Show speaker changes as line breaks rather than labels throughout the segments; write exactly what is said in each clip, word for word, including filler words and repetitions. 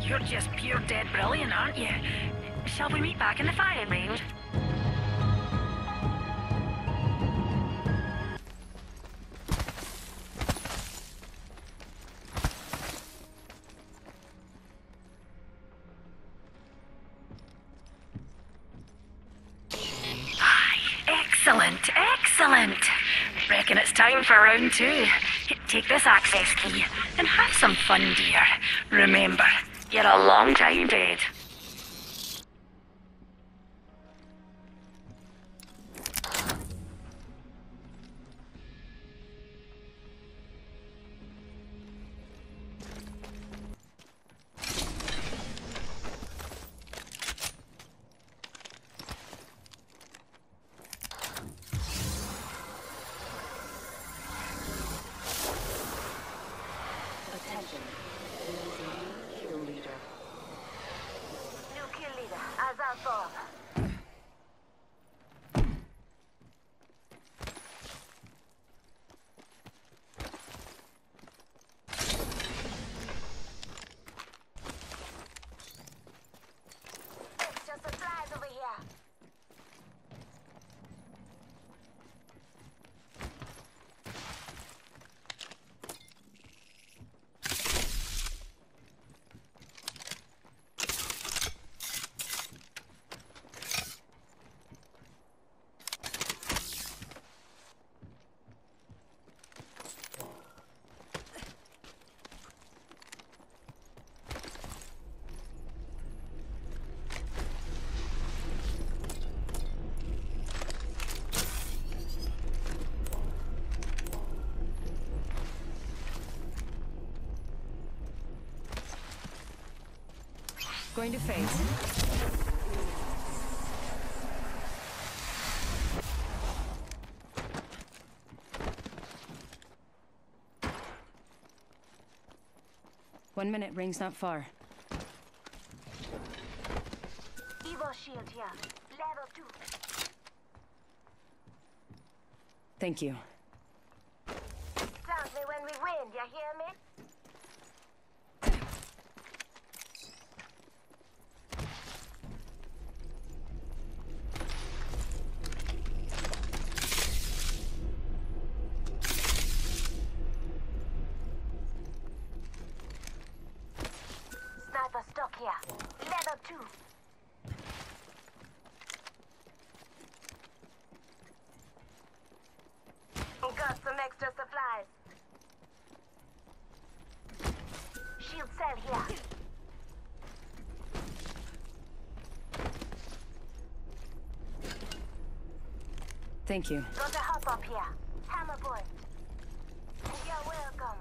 You're just pure dead brilliant, aren't you? Shall we meet back in the firing range? Excellent, excellent. Reckon it's time for round two. Take this access key and have some fun, dear. Remember, you're a long time dead.
Going to phase. One minute, ring's not far.
Evo shield here. Level two.
Thank you.
Sounds me when we win, you hear me? Sniper stock here. Level two. Got some extra supplies. Shield cell here.
Thank you.
Got a hop up here. Hammer point. You're welcome.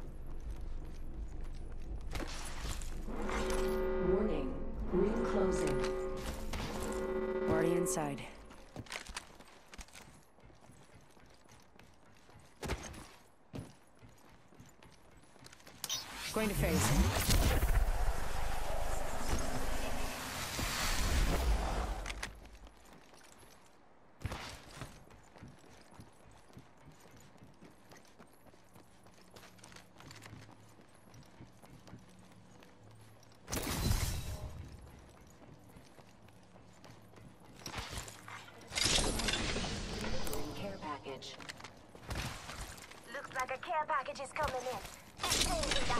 Warning. Ring closing. Already inside. Going to phase.
Care package. Looks like a care package is coming in. Exchange that.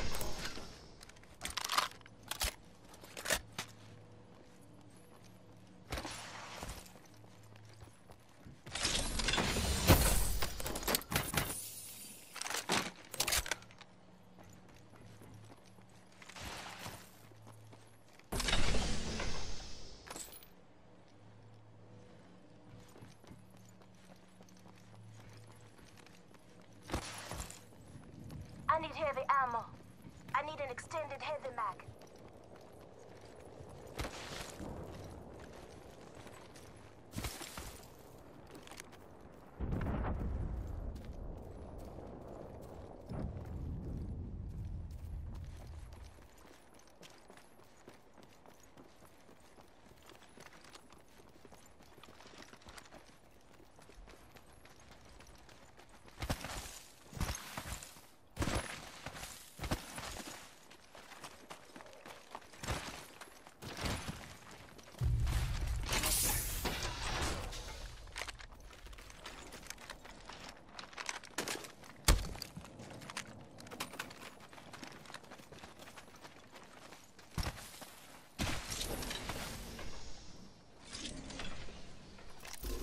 I need heavy ammo. I need an extended heavy mag.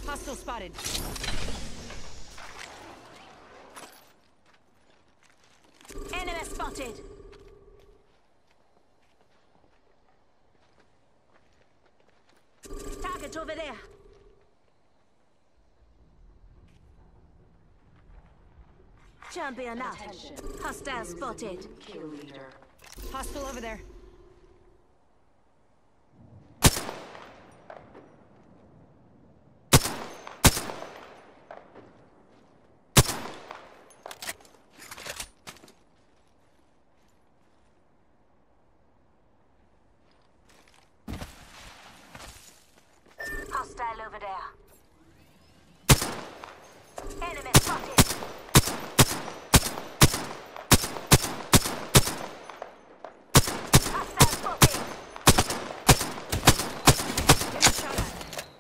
Hostile spotted.
Enemy spotted. Target over there. Champion out. Hostile spotted.
Kill leader. Hostile over there.
Hostile over there. Enemy spotted. Hostile spotted.
Getting shot at.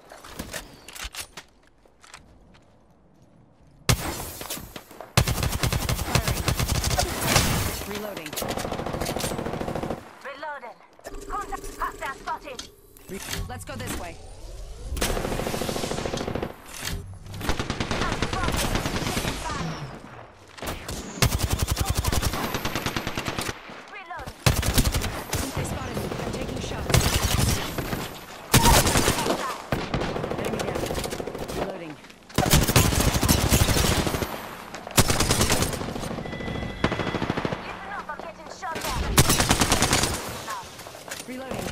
Firing. Reloading.
Reloading. Contact. Hostile spotted.
Re- Let's go this way. They spotted me. I'm taking shots. Enemy down. Reloading.
Listen up, I'm getting shot at.
Reloading.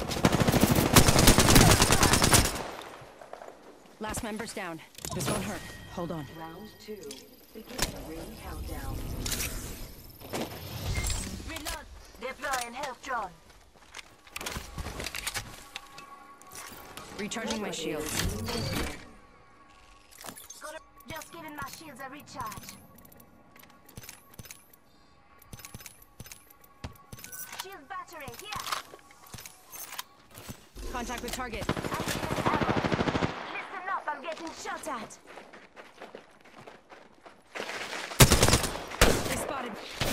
Last member's down. This won't hurt. Hold on.
Round two. Begin the ring countdown.
Reload. Deploying health drone.
Recharging my shields.
Gonna just giving my shields a recharge. Shield battery here.
Contact with target.
I need ammo. Listen up, I'm getting shot at.
They spotted.